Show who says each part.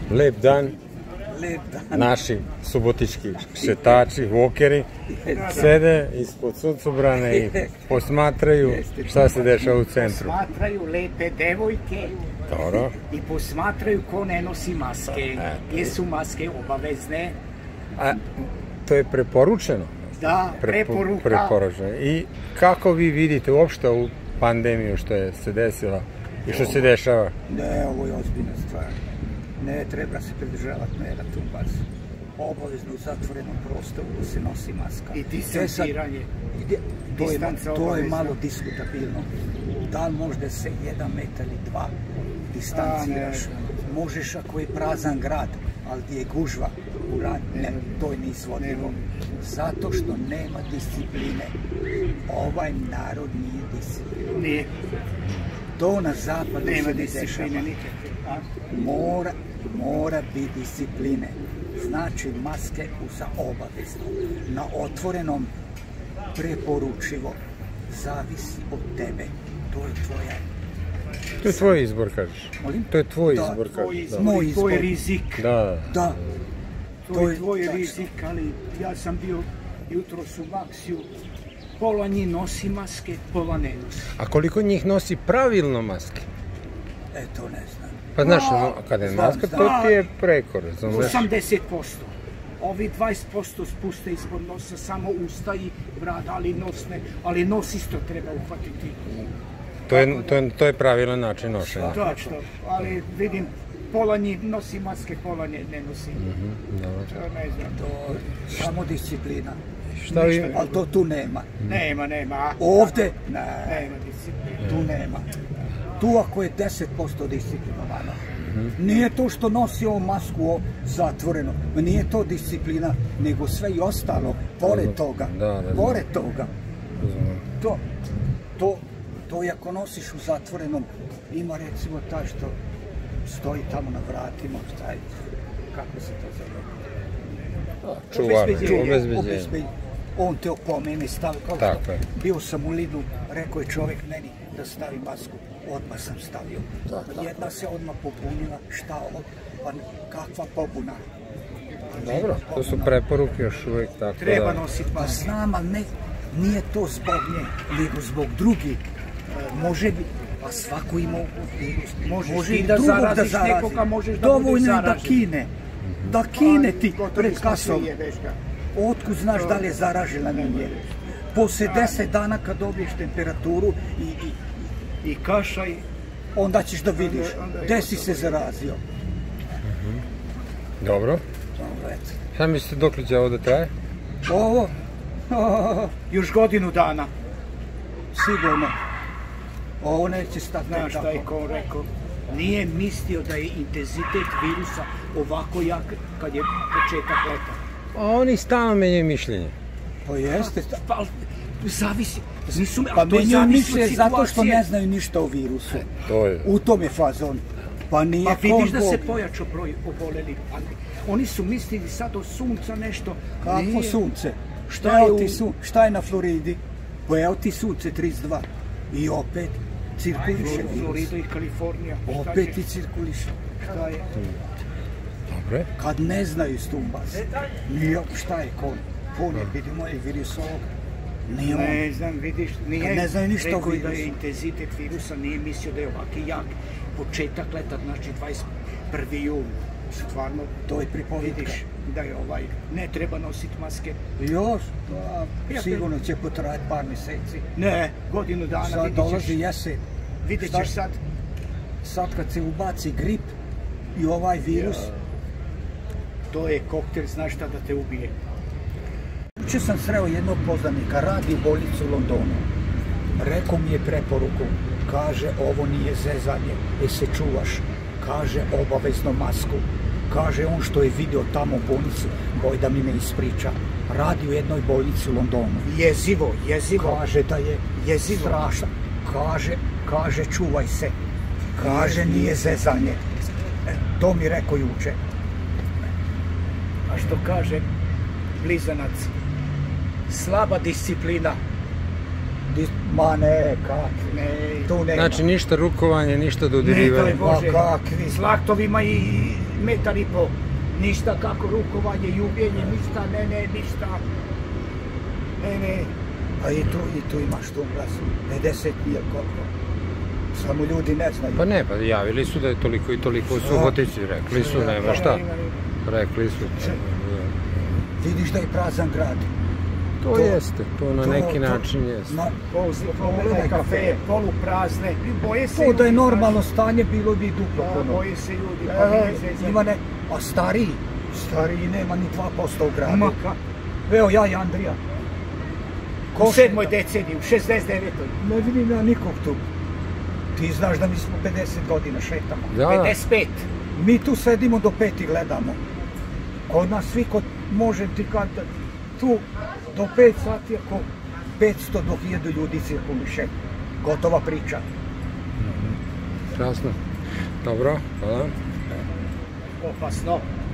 Speaker 1: Lep dan.
Speaker 2: Lep dan.
Speaker 1: Naši subotički šetači, walkeri, sede ispod suncobrane i posmatraju šta se dešava u centru.
Speaker 2: Posmatraju lepe devojke.
Speaker 1: Dobro.
Speaker 2: I posmatraju ko ne nosi maske. Jesu maske obavezne?
Speaker 1: A to je preporučeno?
Speaker 2: Da, preporuka.
Speaker 1: Preporučeno. I kako vi vidite uopšte ovu pandemiju što je se desila i što se dešava?
Speaker 2: Ne, ovo je ozbiljna stvar. Ne treba se pridržavati mera tu baš. Obavezno u zatvorenom prostoru da se nosi maska. I distanciranje. To je malo diskutabilno. Da li možda se 1 metar ili 2 distanciraš? Možeš ako je prazan grad, ali gdje je gužva, ne, to je neizvodljivo. Zato što nema discipline. Ovaj narod nije disciplina. Nije. To na zapadu se ne dešava. Mora biti discipline. Znači maske za obavezno. Na otvorenom preporučivo. Zavisi od tebe. To je tvoja.
Speaker 1: To je tvoj izbor, kažeš.
Speaker 2: Molim?
Speaker 1: To je tvoj izbor, kažeš.
Speaker 2: Moj izbor. Tvoj rizik.
Speaker 1: Da.
Speaker 2: To je tvoj rizik, ali ja sam bio jutros u Maksiju. Pola njih nosi maske, pola ne nosi.
Speaker 1: A koliko njih nosi pravilno maske?
Speaker 2: To ne znam.
Speaker 1: Pa znaš, kada je maska, to ti je preko, razumeš?
Speaker 2: 80%. Ovi 20% spuste ispod nosa, samo usta i brada, ali nos isto treba uhvatiti.
Speaker 1: To je pravilan način nošenja.
Speaker 2: Točno, ali vidim, pola njih nosi maske, pola ne nosi. Ne znam, samo disciplina. Ali to tu nema. Nema. Ovdje? Nema disciplina. Tu nema. Tu ako je 10% disciplinovano. Nije to što nosi ovu masku zatvoreno. Nije to disciplina, nego sve i ostalo. Pored toga. To i ako nosiš u zatvorenom, ima recimo taj što stoji tamo na vratima, kako se to zove?
Speaker 1: Čuvar, obezbeđenje.
Speaker 2: On te opomene, stavi kao što. Bio sam u Lidlu, rekao je čovjek meni da stavi masku, odmah sam stavio. Jedna se odmah pobunila, šta ovo, pa kakva pobuna.
Speaker 1: Dobro, to su preporuke još uvijek tako da...
Speaker 2: Treba nositi masku. Znam, ali nije to zbog nje, nego zbog drugih. Može bi, pa svako ima virus. Može i da zaraziš nekoga, možeš da budeš zaražen. Dovoljno je da kine ti pred kasom. Otkud znaš da li je zaražena nije. Posle 10 dana kad dobiješ temperaturu i kašaj, onda ćeš da vidiš gde si se zarazio.
Speaker 1: Dobro. Šta mislite dok li će ovo da traje?
Speaker 2: Ovo? Još godinu dana. Sigurno. Ovo neće stati tako. Znaš šta je ko rekao? Nije mislio da je intenzitet virusa ovako jak kad je početak leta.
Speaker 1: Oni stalno menjaju mišljenje.
Speaker 2: Pa jeste. Pa zavisi. Pa menjaju mišljenje zato što ne znaju ništa o virusu. U tom je fazon. Pa vidiš da se pojačao broj obolelih. Oni su mislili sad o sunca nešto. Kako sunce? Šta je na Floridi? Pa evo ti sunce 32. I opet cirkuliše virus. Florida i Kalifornija. Opet i cirkuliše. Šta je?
Speaker 1: Dobre.
Speaker 2: Kad ne znaju stumbas. Šta je kon? Kon je, vidimo, je virusolog. Ne znam, vidiš, nije rekao da je intenzitet virusa, nije mislio da je ovaki jak. Početak leta, znači 21. jul. Stvarno, to je pripovidiš da je ne treba nositi maske. Još, sigurno će potrajati par mjeseci. Ne, godinu dana. Sad dolazi jesen. Vidjet ćeš sad. Sad kad se ubaci grip i ovaj virus, to je koktel, znaš šta da te ubije. Jučer sam sreo jednog poznanika, radi u bolnici u Londonu. Rekao mi je preporuku, kaže ovo nije zezanje, se čuvaš. Kaže obavezno masku. Kaže on što je vidio tamo u bolnici, boj da mi ne ispriča. Radi u jednoj bolnici u Londonu. Jezivo. Kaže da je strašno. Kaže čuvaj se. Kaže nije zezanje. To mi rekao juče. A što kaže blizanac? Slaba disciplina. Ma ne, kakvi.
Speaker 1: Znači ništa rukovanje, ništa dodirivanje.
Speaker 2: Ne, daj Bože, s laktovima i metar i po. Ništa kako rukovanje i ubijenje, ništa, ništa. Ne. A i tu imaš tu glasu, 50 mil koliko. Samo ljudi ne znaju.
Speaker 1: Pa ne, pa javili su da je toliko i toliko u Subotici, rekli su, nema šta. Rekli su.
Speaker 2: Vidiš da je prazan grad.
Speaker 1: To jeste, to na neki način jeste.
Speaker 2: Pogledaj kafe, poluprazne. To da je normalno stanje bilo bi duplo. Boje se ljudi. A stariji nema ni 2% u gradu. Evo ja i Andrija. U 7. deceniji, u 69. Ne vidim ja nikog tu. Ti znaš da mi smo 50 godina šetamo. 55. Mi tu sedimo do 5 i gledamo. Kod nas svi može ti kad tu do 5 sati ako 500 do 1000 ljudi cirkuliše. Gotova priča.
Speaker 1: Krasno. Dobro, hvala.
Speaker 2: Opasno.